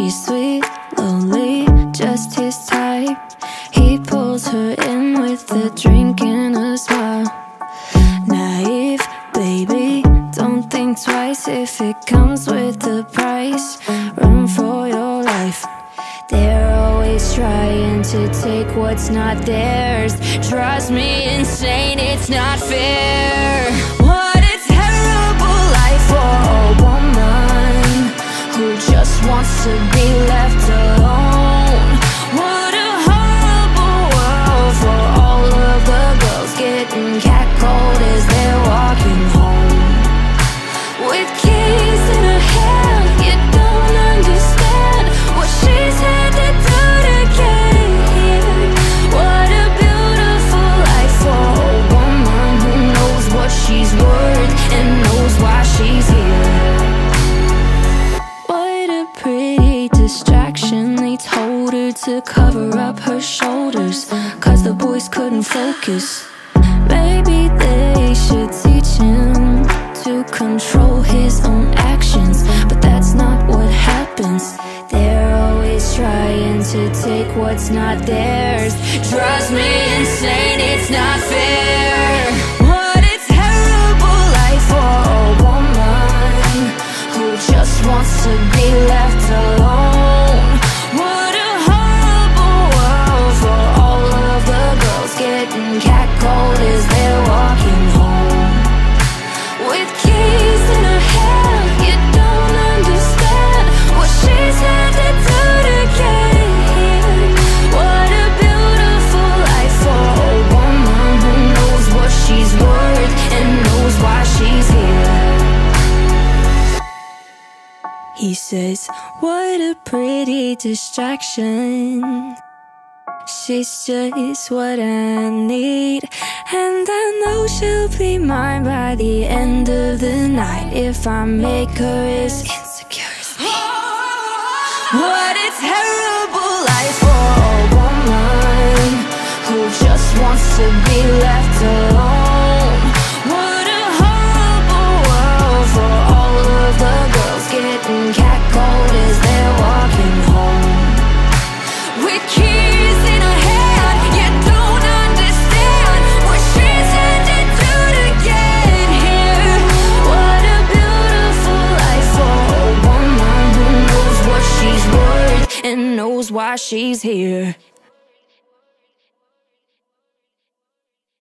She's sweet, lonely, just his type. He pulls her in with a drink and a smile. Naive, baby, don't think twice if it comes with a price. Run for your life. They're always trying to take what's not theirs. Drives me insane, it's not fair. What a terrible life for a woman who just wants to be left alone. What a horrible world for all of the girls getting catcalled as they're walking home. With keys in her hand, you don't understand what she's had to do to get here. What a beautiful life for a woman who knows what she's worth and knows why she's here. What a pretty distraction. They told her to cover up her shoulders, cause the boys couldn't focus. Maybe they should teach him to control his own actions, but that's not what happens. They're always trying to take what's not theirs. Drives me insane, it's not fair. What a terrible life for a woman who just wants to be left alone. What a horrible world for all of the girls getting catcalled as they're walking home. With keys in her hand, you don't understand what she's had to do to get here. What a beautiful life for a woman who knows what she's worth and knows why she's here. He says, what a pretty distraction. She's just what I need, and I know she'll be mine by the end of the night if I make her as insecure as me. What a terrible life for a woman who just wants to be left alone. What a horrible world for all of the girls getting catcalled as they're walking home. With keys in her hand, you don't understand what she's had to do to get here. What a beautiful life for a woman who knows what she's worth and knows why she's here.